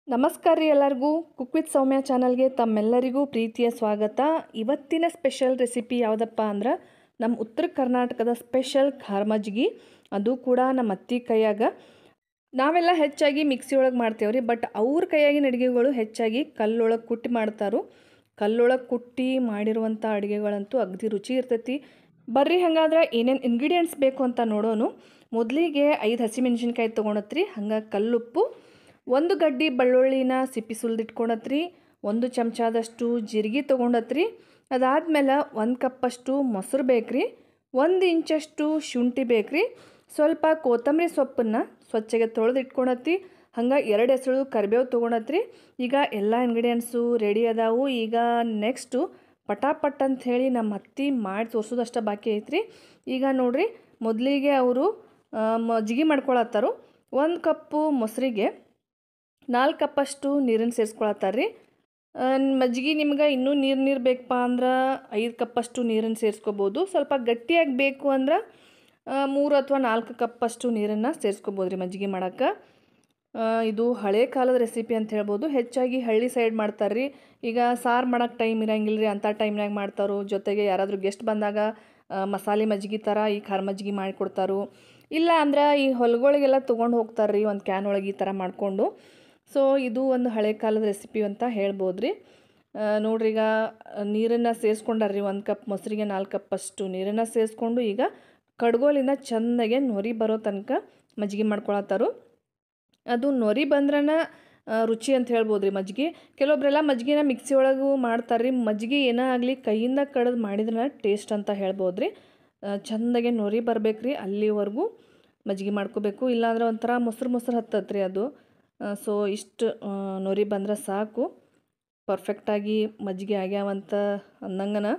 ನಮಸ್ಕಾರ ರೀ ಎಲ್ಲರಿಗೂ ಕುಕ್ ವಿತ್ ಸೌಮ್ಯ ಚಾನಲ್ಗೆ ತಮ್ಮೆಲ್ಲರಿಗೂ ಪ್ರೀತಿಯ ಸ್ವಾಗತ. ಇವತ್ತಿನ ಸ್ಪೆಷಲ್ ರೆಸಿಪಿ ಯಾವುದಪ್ಪ ಅಂದ್ರೆ ನಮ್ಮ ಉತ್ತರ ಕರ್ನಾಟಕದ ಸ್ಪೆಷಲ್ ಖಾರ ಮಜ್ಜಿಗೆ. ಅದು ಕೂಡ ನಮ್ಮ ಅತ್ತಿ ಕೈಯಾಗ. ನಾವೆಲ್ಲ ಹೆಚ್ಚಾಗಿ ಮಿಕ್ಸಿ ಒಳಗೆ ಮಾಡ್ತೇವ್ರಿ, ಬಟ್ ಅವ್ರ ಕೈಯಾಗಿನ ಅಡುಗೆಗಳು ಹೆಚ್ಚಾಗಿ ಕಲ್ಲೊಳಗೆ ಕುಟ್ಟಿ ಮಾಡ್ತಾರೋ. ಕಲ್ಲೊಳಗೆ ಕುಟ್ಟಿ ಮಾಡಿರುವಂಥ ಅಡುಗೆಗಳಂತೂ ಅಗದಿ ರುಚಿ ಇರ್ತೈತಿ. ಬರ್ರಿ ಹಂಗಾದ್ರೆ ಏನೇನು ಇಂಗ್ರೀಡಿಯೆಂಟ್ಸ್ ಬೇಕು ಅಂತ ನೋಡೋನು. ಮೊದಲಿಗೆ 5 ಹಸಿಮೆಣ್ಸಿನ್ಕಾಯಿ ತೊಗೊಳತ್ರಿ. ಹಂಗೆ ಕಲ್ಲುಪ್ಪು, 1 ಗಡ್ಡಿ ಬೆಳ್ಳುಳ್ಳಿನ ಸಿಪ್ಪಿ ಸುಲಿದಿಟ್ಕೊಳತ್ರಿ, 1 ಚಮಚದಷ್ಟು ಜೀರಿಗೆ ತೊಗೊಂಡತ್ರಿ. ಅದಾದ್ಮೇಲೆ 1 ಕಪ್ಪಷ್ಟು ಮೊಸರು ಬೇಕ್ರಿ, 1 ಇಂಚಷ್ಟು ಶುಂಠಿ ಬೇಕ್ರಿ, ಸ್ವಲ್ಪ ಕೊತ್ತಂಬರಿ ಸೊಪ್ಪನ್ನು ಸ್ವಚ್ಛಗೆ ತೊಳೆದಿಟ್ಕೊಳತ್ತಿ. ಹಂಗೆ 2 ಎಸಳು ಕರಿಬೇವು ತೊಗೊಳತ್ರಿ. ಈಗ ಎಲ್ಲ ಇಂಗ್ರೀಡಿಯೆಂಟ್ಸು ರೆಡಿ ಅದಾವು. ಈಗ ನೆಕ್ಸ್ಟು ಪಟಾಪಟ್ ಅಂತ ಹೇಳಿ ನಮ್ಮ ಅತ್ತಿ ಮಾಡಿ ತೋರಿಸೋದಷ್ಟು ಬಾಕಿ ಐತ್ರಿ. ಈಗ ನೋಡ್ರಿ, ಮೊದಲಿಗೆ ಅವರು ಮಜ್ಜಿಗೆ ಮಾಡ್ಕೊಳತ್ತಾರು. 1 ಕಪ್ಪು ಮೊಸರಿಗೆ 4 ಕಪ್ಪಷ್ಟು ನೀರನ್ನು ಸೇರಿಸ್ಕೊಳತ್ತಾರ್ರಿ. ಮಜ್ಜಿಗೆ ನಿಮ್ಗೆ ಇನ್ನೂ ನೀರು ಬೇಕಪ್ಪ ಅಂದ್ರೆ 5 ಕಪ್ಪಷ್ಟು ನೀರನ್ನು ಸೇರಿಸ್ಕೋಬೋದು. ಸ್ವಲ್ಪ ಗಟ್ಟಿಯಾಗಿ ಬೇಕು ಅಂದ್ರೆ 3 ಅಥವಾ 4 ಕಪ್ಪಷ್ಟು ನೀರನ್ನು ಸೇರಿಸ್ಕೋಬೋದು ರೀ ಮಜ್ಜಿಗೆ ಮಾಡೋಕ್ಕೆ. ಇದು ಹಳೆ ಕಾಲದ ರೆಸಿಪಿ ಅಂತ ಹೇಳ್ಬೋದು. ಹೆಚ್ಚಾಗಿ ಹಳ್ಳಿ ಸೈಡ್ ಮಾಡ್ತಾರೆ ರೀ. ಈಗ ಸಾರು ಮಾಡೋಕ್ಕೆ ಟೈಮ್ ಇರೋಂಗಿಲ್ಲ ರೀ, ಅಂಥ ಟೈಮ್ನಾಗ ಮಾಡ್ತಾರೋ. ಜೊತೆಗೆ ಯಾರಾದರೂ ಗೆಸ್ಟ್ ಬಂದಾಗ ಮಸಾಲೆ ಮಜ್ಜಿಗೆ ಥರ ಈ ಖಾರ ಮಜ್ಜಿಗೆ ಮಾಡಿಕೊಡ್ತಾರೋ. ಇಲ್ಲ ಅಂದ್ರೆ ಈ ಹೊಲಗಳಿಗೆಲ್ಲ ತೊಗೊಂಡು ಹೋಗ್ತಾರೆ ರೀ, ಒಂದು ಕ್ಯಾನ್ ಒಳಗೆ ಈ ಥರ ಮಾಡಿಕೊಂಡು. ಸೊ ಇದು ಒಂದು ಹಳೆ ಕಾಲದ ರೆಸಿಪಿ ಅಂತ ಹೇಳ್ಬೋದು ರೀ. ನೋಡ್ರಿ, ಈಗ ನೀರನ್ನು ಸೇರಿಸ್ಕೊಂಡಾರ್ರಿ. 1 ಕಪ್ ಮೊಸರಿಗೆ 4 ಕಪ್ಪಷ್ಟು ನೀರನ್ನು ಸೇರಿಸ್ಕೊಂಡು ಈಗ ಕಡ್ಗೋಲಿಂದ ಚೆಂದಾಗೆ ನೊರಿ ಬರೋ ತನಕ ಮಜ್ಜಿಗೆ ಮಾಡ್ಕೊಳತ್ತಾರು. ಅದು ನೊರಿ ಬಂದ್ರನ ರುಚಿ ಅಂತ ಹೇಳ್ಬೋದು ರೀ ಮಜ್ಜಿಗೆ. ಕೆಲವೊಬ್ಬರೆಲ್ಲ ಮಜ್ಜಿಗೆನ ಮಿಕ್ಸಿ ಒಳಗೂ ಮಾಡ್ತಾರೆ ರೀ. ಮಜ್ಜಿಗೆ ಏನೇ ಆಗಲಿ ಕೈಯಿಂದ ಕಡ್ದು ಮಾಡಿದ್ರೆ ಟೇಸ್ಟ್ ಅಂತ ಹೇಳ್ಬೋದು ರೀ. ಚೆಂದಾಗೆ ನೊರಿ ಬರ್ಬೇಕು ರೀ, ಅಲ್ಲಿವರೆಗೂ ಮಜ್ಜಿಗೆ ಮಾಡ್ಕೋಬೇಕು. ಇಲ್ಲಾಂದ್ರೆ ಒಂಥರ ಮೊಸರು ಹತ್ತತ್ರಿ ಅದು. ಸೊ ಇಷ್ಟು ನೊರಿ ಬಂದ್ರೆ ಸಾಕು, ಪರ್ಫೆಕ್ಟಾಗಿ ಮಜ್ಜಿಗೆ ಆಗ್ಯಾವಂತ ಅಂದಂಗನ.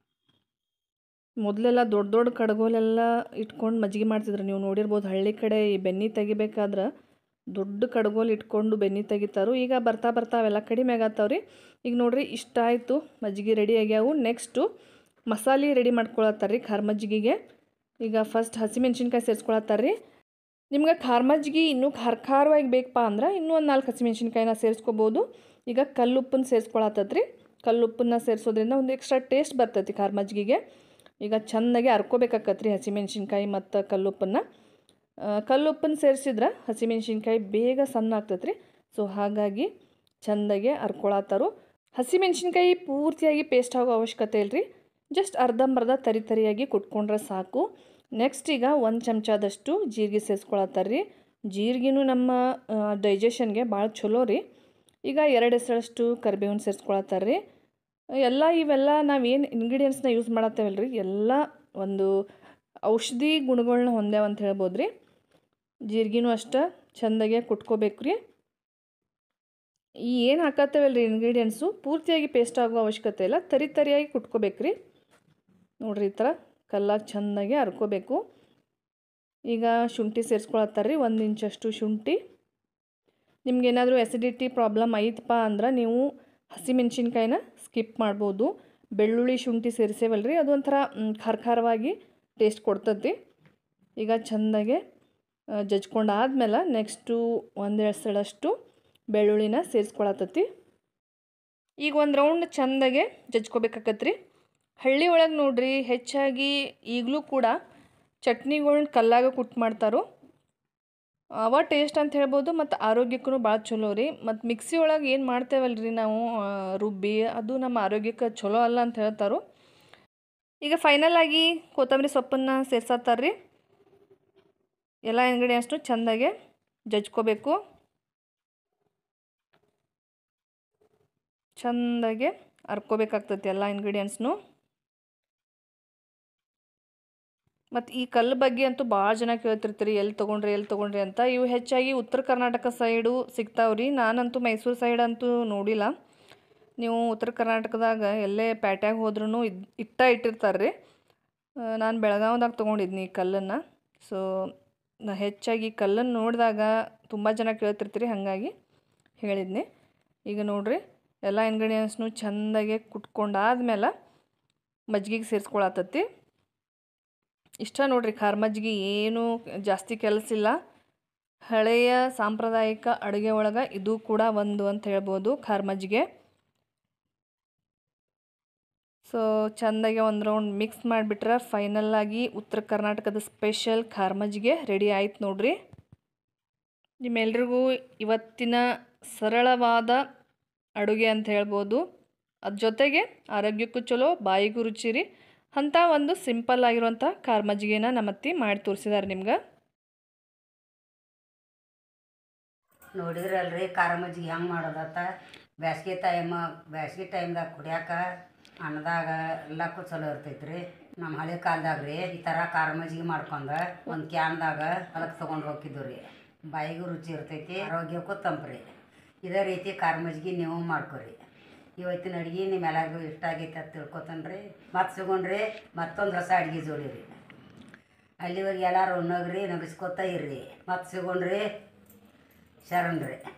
ಮೊದಲೆಲ್ಲ ದೊಡ್ಡ ದೊಡ್ಡ ಕಡ್ಗೋಲೆಲ್ಲ ಇಟ್ಕೊಂಡು ಮಜ್ಜಿಗೆ ಮಾಡ್ತಿದ್ರು. ನೀವು ನೋಡಿರ್ಬೋದು ಹಳ್ಳಿ ಕಡೆ ಈ ಬೆಣ್ಣೆ ತೆಗಿಬೇಕಾದ್ರೆ ದೊಡ್ಡ ಕಡ್ಗೋಲು ಇಟ್ಕೊಂಡು ಬೆಣ್ಣೆ ತೆಗಿತಾರು. ಈಗ ಬರ್ತಾ ಅವೆಲ್ಲ ಕಡಿಮೆ ಆಗತ್ತವ್ರಿ. ಈಗ ನೋಡ್ರಿ, ಇಷ್ಟ ಆಯಿತು, ಮಜ್ಜಿಗೆ ರೆಡಿ ಆಗ್ಯಾವು. ನೆಕ್ಸ್ಟು ಮಸಾಲೆ ರೆಡಿ ಮಾಡ್ಕೊಳತ್ತಾರೆ ರೀ ಖಾರ ಮಜ್ಜಿಗೆಗೆ. ಈಗ ಫಸ್ಟ್ ಹಸಿಮೆಣ್ಸಿನ್ಕಾಯಿ ಸೇರಿಸ್ಕೊಳತ್ತಾರೆ ರೀ. ನಿಮ್ಗೆ ಖಾರ ಮಜ್ಜಿಗೆ ಇನ್ನೂ ಖಾರವಾಗಿ ಬೇಕಪ್ಪ ಅಂದ್ರೆ ಇನ್ನೂ ಒಂದು 4 ಹಸಿಮೆಣ್ಸಿನ್ಕಾಯಿನ ಸೇರಿಸ್ಕೋಬೋದು. ಈಗ ಕಲ್ಲುಪ್ಪನ್ನು ಸೇರಿಸ್ಕೊಳತ್ತದ್ರಿ. ಕಲ್ಲುಪ್ಪನ್ನು ಸೇರಿಸೋದ್ರಿಂದ ಒಂದು ಎಕ್ಸ್ಟ್ರಾ ಟೇಸ್ಟ್ ಬರ್ತೈತಿ ಖಾರ ಮಜ್ಜಿಗೆಗೆ. ಈಗ ಚೆಂದಾಗಿ ಹರ್ಕೋಬೇಕಾಕತ್ರಿ ಹಸಿಮೆಣ್ಸಿನ್ಕಾಯಿ ಮತ್ತು ಕಲ್ಲುಪ್ಪನ್ನು. ಕಲ್ಲುಪ್ಪನ್ನು ಸೇರಿಸಿದ್ರೆ ಹಸಿಮೆಣ್ಸಿನ್ಕಾಯಿ ಬೇಗ ಸಣ್ಣ ಆಗ್ತೈತ್ರಿ. ಸೊ ಹಾಗಾಗಿ ಚೆಂದಾಗೆ ಹರ್ಕೊಳತ್ತಾರು. ಹಸಿಮೆಣ್ಸಿನ್ಕಾಯಿ ಪೂರ್ತಿಯಾಗಿ ಪೇಸ್ಟ್ ಆಗೋ ಅವಶ್ಯಕತೆ ಇಲ್ಲರಿ, ಜಸ್ಟ್ ಅರ್ಧಂಬರ್ಧ ತರಿಯಾಗಿ ಕುಟ್ಕೊಂಡ್ರೆ ಸಾಕು. ನೆಕ್ಸ್ಟ್ ಈಗ 1 ಚಮಚದಷ್ಟು ಜೀರಿಗೆ ಸೇರಿಸ್ಕೊಳತ್ತಾರೆ ರೀ. ಜೀರಿಗೆನೂ ನಮ್ಮ ಡೈಜೆಷನ್ಗೆ ಭಾಳ ಚಲೋ ರೀ. ಈಗ 2 ಎಸಳಷ್ಟು ಕರಿಬೇವನ್ನ ಸೇರಿಸ್ಕೊಳತ್ತಾರೆ ರೀ. ಇವೆಲ್ಲ ನಾವೇನು ಇಂಗ್ರೀಡಿಯೆಂಟ್ಸ್ನ ಯೂಸ್ ಮಾಡತ್ತೇವಲ್ಲ ರೀ, ಎಲ್ಲ ಒಂದು ಔಷಧಿ ಗುಣಗಳನ್ನ ಹೊಂದ್ಯಾವ ಅಂತ ಹೇಳ್ಬೋದು ರೀ. ಜೀರಿಗೆನೂ ಅಷ್ಟೇ ಚೆಂದಾಗೆ ಕುಟ್ಕೋಬೇಕು ರೀ. ಈ ಏನು ಹಾಕತ್ತೇವಲ್ಲ ರೀ ಇಂಗ್ರೀಡಿಯೆಂಟ್ಸು ಪೂರ್ತಿಯಾಗಿ ಪೇಸ್ಟ್ ಆಗೋ ಅವಶ್ಯಕತೆ ಇಲ್ಲ, ತರಿಯಾಗಿ ಕುಟ್ಕೋಬೇಕು ರೀ. ನೋಡ್ರಿ, ಈ ಥರ ಕಲ್ಲಾಗಿ ಚೆಂದಾಗಿ ಹರ್ಕೋಬೇಕು. ಈಗ ಶುಂಠಿ ಸೇರಿಸ್ಕೊಳತ್ತಾರೆ ರೀ. 1 ಇಂಚಷ್ಟು ಶುಂಠಿ. ನಿಮ್ಗೇನಾದರೂ ಎಸಿಡಿಟಿ ಪ್ರಾಬ್ಲಮ್ ಐತಪ್ಪ ಅಂದ್ರೆ ನೀವು ಹಸಿಮೆಣ್ಸಿನ್ಕಾಯಿನ ಸ್ಕಿಪ್ ಮಾಡ್ಬೋದು. ಬೆಳ್ಳುಳ್ಳಿ ಶುಂಠಿ ಸೇರಿಸೇವಲ್ಲ ರೀ, ಅದು ಒಂಥರ ಖಾರವಾಗಿ ಟೇಸ್ಟ್ ಕೊಡ್ತೈತಿ. ಈಗ ಚೆಂದಾಗೆ ಜಜ್ಕೊಂಡಾದ್ಮೇಲೆ ನೆಕ್ಸ್ಟು 1 ಎಸಳಷ್ಟು ಬೆಳ್ಳುಳ್ಳಿನ ಸೇರಿಸ್ಕೊಳತೈತಿ. ಈಗ ಒಂದು ರೌಂಡ್ ಚೆಂದಾಗೆ ಜಜ್ಕೋಬೇಕಾಕತ್ರಿ. ಹಳ್ಳಿ ಒಳಗೆ ನೋಡ್ರಿ, ಹೆಚ್ಚಾಗಿ ಈಗಲೂ ಕೂಡ ಚಟ್ನಿಗಳ್ನ ಕಲ್ಲಾಗ ಕುಟ್ಟು ಮಾಡ್ತಾರೋ. ಅವ ಟೇಸ್ಟ್ ಅಂತ ಹೇಳ್ಬೋದು, ಮತ್ತು ಆರೋಗ್ಯಕ್ಕೂ ಭಾಳ ಚಲೋ ರೀ. ಮತ್ತು ಮಿಕ್ಸಿ ಒಳಗೆ ಏನು ಮಾಡ್ತೇವಲ್ಲ ರೀ ನಾವು ರುಬ್ಬಿ, ಅದು ನಮ್ಮ ಆರೋಗ್ಯಕ್ಕೆ ಚಲೋ ಅಲ್ಲ ಅಂತ ಹೇಳ್ತಾರೋ. ಈಗ ಫೈನಲಾಗಿ ಕೊತ್ತಂಬರಿ ಸೊಪ್ಪನ್ನು ಸೇರ್ಸತ್ತಾರೆ ರೀ. ಎಲ್ಲ ಇಂಗ್ರೀಡಿಯೆಂಟ್ಸ್ನು ಚೆಂದಾಗೆ ಜಜ್ಕೋಬೇಕು. ಚೆಂದಾಗೆ ಹರ್ಕೋಬೇಕಾಗ್ತೈತಿ ಎಲ್ಲ ಇಂಗ್ರೀಡಿಯೆಂಟ್ಸ್ನು. ಮತ್ತು ಈ ಕಲ್ಲು ಬಗ್ಗೆ ಅಂತೂ ಭಾಳ ಜನ ಕೇಳ್ತಿರ್ತೀರಿ, ಎಲ್ಲಿ ತೊಗೊಂಡ್ರಿ ಅಂತ. ಇವು ಹೆಚ್ಚಾಗಿ ಉತ್ತರ ಕರ್ನಾಟಕ ಸೈಡು ಸಿಗ್ತಾವ್ರಿ. ನಾನಂತೂ ಮೈಸೂರು ಸೈಡ್ ಅಂತೂ ನೋಡಿಲ್ಲ. ನೀವು ಉತ್ತರ ಕರ್ನಾಟಕದಾಗ ಎಲ್ಲೇ ಪ್ಯಾಟ್ಯಾಗ ಹೋದ್ರೂ ಇಟ್ಟಿರ್ತಾರೆ ರೀ. ನಾನು ಬೆಳಗಾವ್ದಾಗ ತೊಗೊಂಡಿದ್ನಿ ಈ ಕಲ್ಲನ್ನು. ಸೊ ಹೆಚ್ಚಾಗಿ ಕಲ್ಲನ್ನು ನೋಡಿದಾಗ ತುಂಬ ಜನ ಕೇಳ್ತಿರ್ತೀರಿ, ಹಾಗಾಗಿ ಹೇಳಿದ್ನಿ. ಈಗ ನೋಡ್ರಿ, ಎಲ್ಲ ಇಂಗ್ರೀಡಿಯೆಂಟ್ಸ್ನು ಚೆಂದಾಗೆ ಕುಟ್ಕೊಂಡಾದ್ಮೇಲೆ ಮಜ್ಜಿಗೆಗೆ ಸೇರಿಸ್ಕೊಳತತ್ತಿ. ಇಷ್ಟ ನೋಡ್ರಿ, ಖಾರ ಮಜ್ಜಿಗೆ ಏನು ಜಾಸ್ತಿ ಕೆಲಸ ಇಲ್ಲ. ಹಳೆಯ ಸಾಂಪ್ರದಾಯಿಕ ಅಡುಗೆ ಒಳಗೆ ಇದು ಕೂಡ ಒಂದು ಅಂತ ಹೇಳ್ಬೋದು ಖಾರ ಮಜ್ಜಿಗೆ. ಸೊ ಚೆಂದಾಗಿ ಒಂದು ರೌಂಡ್ ಮಿಕ್ಸ್ ಮಾಡಿಬಿಟ್ರೆ ಫೈನಲ್ ಆಗಿ ಉತ್ತರ ಕರ್ನಾಟಕದ ಸ್ಪೆಷಲ್ ಖಾರ ಮಜ್ಜಿಗೆ ರೆಡಿ ಆಯ್ತು ನೋಡ್ರಿ. ನಿಮ್ಮೆಲ್ರಿಗೂ ಇವತ್ತಿನ ಸರಳವಾದ ಅಡುಗೆ ಅಂತ ಹೇಳ್ಬೋದು. ಅದ್ರ ಜೊತೆಗೆ ಆರೋಗ್ಯಕ್ಕೂ ಚಲೋ, ಬಾಯಿಗೂ ರುಚಿ ರೀ. ಅಂಥ ಒಂದು ಸಿಂಪಲ್ ಆಗಿರುವಂಥ ಖಾರ ಮಜ್ಜಿಗೆನ ನಮ್ಮತ್ತಿ ಮಾಡಿ ತೋರಿಸಿದ್ದಾರೆ ನಿಮ್ಗೆ. ನೋಡಿದ್ರಲ್ರಿ ಖಾರ ಮಜ್ಜಿಗೆ ಹೆಂಗೆ ಮಾಡೋದತ್ತ. ಬ್ಯಾಸ್ಗೆ ಟೈಮ್ದಾಗ ಕುಡಿಯಾಕ ಅನ್ನದಾಗ ಎಲ್ಲಕ್ಕೂ ಚಲೋ ಇರ್ತೈತ್ರಿ. ನಮ್ಮ ಹಳೆ ಕಾಲದಾಗ ರೀ ಈ ಥರ ಖಾರ ಮಜ್ಜಿಗೆ ಮಾಡ್ಕೊಂಡು ಒಂದು ಕ್ಯಾನ್ದಾಗ ಹೊಲಕ್ಕೆ ತೊಗೊಂಡು ಹೋಗಿದ್ದು ರೀ. ಬಾಯಿಗೂ ರುಚಿ ಇರ್ತೈತಿ, ಆರೋಗ್ಯಕ್ಕೂ ತಂಪ್ರಿ. ಇದೇ ರೀತಿ ಖಾರ ಮಜ್ಜಿಗೆ ನೀವು ಮಾಡ್ಕೊರಿ. ಇವತ್ತಿನ ಅಡುಗೆ ನಿಮ್ಮೆಲ್ಲರಿಗೂ ಇಷ್ಟ ಆಗೈತೆ ಅಂತ ತಿಳ್ಕೊತಾನ್ರಿ. ಮತ್ತೆ ಸಿಗೋಣ್ರಿ ಮತ್ತೊಂದು ಹೊಸ ಅಡುಗೆ ಜೋಡಿ ರೀ. ಅಲ್ಲಿವರೆಗೆ ಎಲ್ಲರೂ ನಗರಿ ನಗಿಸ್ಕೊತಾ ಇರ್ರಿ. ಮತ್ತೆ ಸಿಗೋಣ್ರಿ. ಶರಣ್ರಿ.